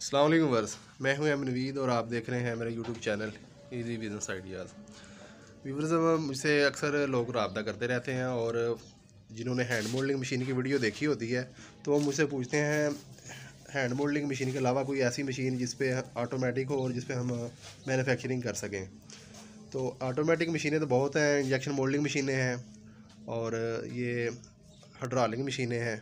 अस्सलाम वालेकुम वर्स, मैं हूं नवीद और आप देख रहे हैं मेरा YouTube channel easy business ideas. Viewers, मुझसे अक्सर लोग रब्ता करते रहते हैं और जिन्होंने हैंड मोल्डिंग मशीन की वीडियो देखी होती है तो वो मुझसे पूछते हैं हैंड मोल्डिंग मशीन के अलावा कोई ऐसी मशीन जिस पे ऑटोमेटिक हो और जिस पे हम मैन्युफैक्चरिंग कर सकें। तो ऑटोमेटिक मशीनें तो बहुत हैं, इंजेक्शन मोल्डिंग मशीनें हैं और ये हाइड्रोलिक मशीनें हैं,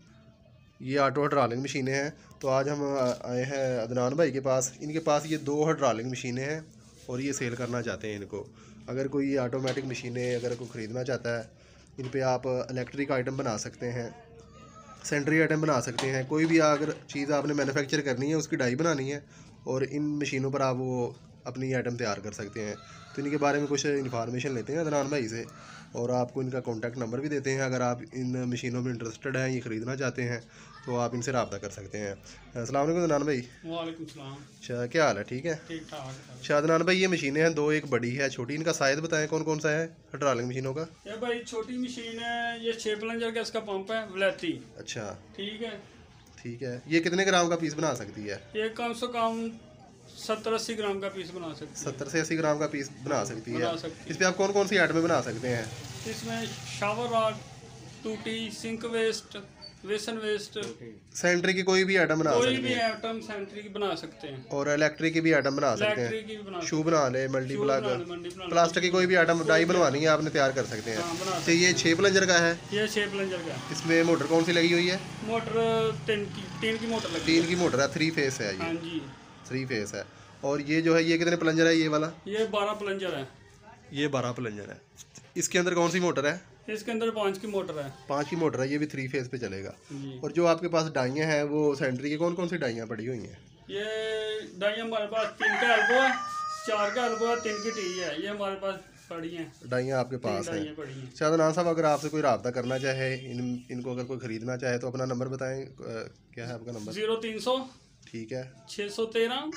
ये ऑटो हाइड्रोलिक मशीनें हैं। तो आज हम आए हैं अदनान भाई के पास। इनके पास ये 2 हाइड्रोलिक मशीनें हैं और ये सेल करना चाहते हैं इनको। अगर कोई ऑटोमेटिक मशीनें अगर कोई ख़रीदना चाहता है, इन पे आप इलेक्ट्रिक आइटम बना सकते हैं, सेंट्री आइटम बना सकते हैं। कोई भी अगर चीज़ आपने मैन्युफैक्चर करनी है, उसकी डाई बनानी है और इन मशीनों पर आप वो अपनी आइटम तैयार कर सकते हैं। तो इनके बारे में कुछ इन्फॉर्मेशन लेते हैं अदनान भाई से और आपको इनका कॉन्टैक्ट नंबर भी देते हैं। अगर आप इन मशीनों में इंटरेस्टेड हैं, ये ख़रीदना चाहते हैं तो आप इनसे रब्ता कर सकते हैं। अस्सलाम वालेकुम अदनान भाई। वालेकुम सलाम। अच्छा, क्या हाल है? ठीक है, ठीक ठाक। अच्छा अदनान भाई, ये मशीनें हैं 2, एक बड़ी है छोटी। इनका साइज़ बताएं कौन कौन सा है हाइड्रोलिक मशीनों का? ये भाई छोटी मशीन है, ये 6 प्लंजर का इसका पंप है वलैती। अच्छा ठीक है, ठीक है। ये कितने ग्राम का पीस बना सकती है? ये कम से कम 70-80 ग्राम का पीस बना सकती है। 70 से 80 ग्राम का पीस बना सकती है। बना सकती इस पे आप कौन कौन सी आइटमें बना सकते हैं? इसमें शावर रॉड, टूटी, सिंक वेस्ट, वेसन वेस्ट, सेंट्री की कोई भी आइटम बना कोई सकते भी हैं आइटम सेंट्री की बना सकते हैं और इलेक्ट्रिक की भी आइटम बना सकते हैं। इलेक्ट्रिक की भी बना शू बना ले, मल्टी शू प्लग, बना ले, मंडी बना ले, प्लास्टिक की कोई भी आइटम डाई बनवानी है आपने तैयार कर सकते हैं। हाँ, बना तो ये 6 प्लंजर का है। ये 6 प्लंजर का है। इसमें मोटर कौन सी लगी हुई है? मोटर 3 की मोटर लगी 3 की मोटर है, 3 फेस है हाँ ये, जी। 3 फेस है। और ये जो है ये कितने प्लंजर है ये वाला? ये 12 प्लंजर है। ये 12 प्लंजर है। इसके अंदर कौन सी मोटर है? इसके अंदर 5 की मोटर है। 5 की मोटर है, ये भी 3 फेस पे चलेगा। जी। और जो आपके पास डाइयाँ हैं वो सेंट्री की कौन कौन सी डाइयाँ पड़ी हुई हैं? ये डाई हमारे पास 3 का एल्बो है, 4 का एल्बो है, 3 की टी है। ये हमारे पास पड़ी हैं, डाइयाँ आपके पास हैं। पड़ी हैं। शायद अदनान साहब, अगर आपसे कोई रब्ता करना चाहे, इनको अगर कोई ख़रीदना चाहे तो अपना नंबर बताएं। क्या है आपका नंबर? 0300 ठीक है, 613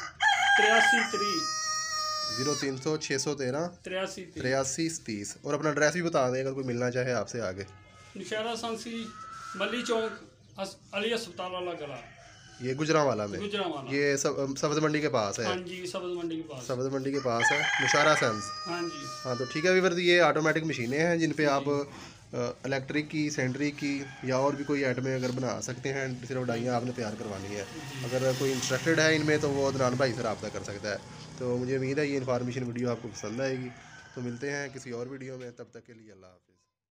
83 0300 613 83 83 30। और अपना एड्रेस भी बता दें अगर कोई मिलना चाहे आपसे आगे। नौशहरा सांसी, मल्ली चौक, अली अस्पताल वाला गला, ये गुजरांवाला में, गुजरांवाला। ये सब्ज़ मंडी के पास है। हाँ जी, सब्ज़ मंडी के पास। सब्ज़ मंडी के पास है, नौशहरा सेंस। हाँ जी। हाँ, तो ठीक है वीवर, ये ऑटोमेटिक मशीनें हैं जिन पे आप इलेक्ट्रिक की, सेंट्री की या और भी कोई आइटमें अगर बना सकते हैं। सिर्फ डाइयाँ आपने तैयार करवानी है। अगर कोई इंटरेस्टेड है इनमें तो वो अदनान भाई से रब्ता कर सकता है। तो मुझे उम्मीद है ये इन्फॉर्मेशन वीडियो आपको पसंद आएगी। तो मिलते हैं किसी और वीडियो में, तब तक के लिए अल्लाह हाफ़िज़।